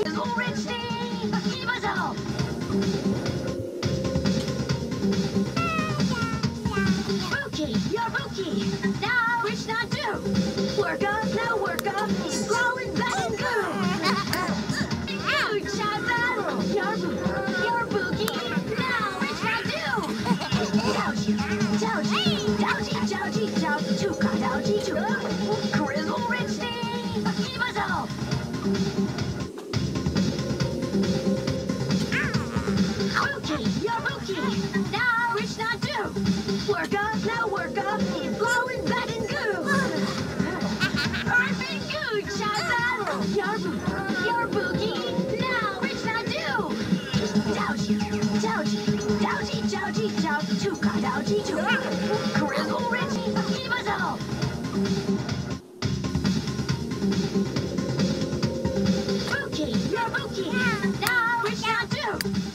Now which not do? Work up, now work up. Growing back and go. Good shot battle. Your boogie. Now which not do? Dougie, dougie, dougie, dougie, dougie, chuka, dougie, chuka. Grizzle rich thing. Keep us all. Boogie, your boogie. Now which not do? Work up, now work up. Blowing back and go. Perfect good shot battle. Your boogie. Now which not do? Dougie, dougie, dougie, dougie, dougie, chuka, dougie, chuka. Grizzle Richie, keep us all. Boogie, your boogie. Now which not do?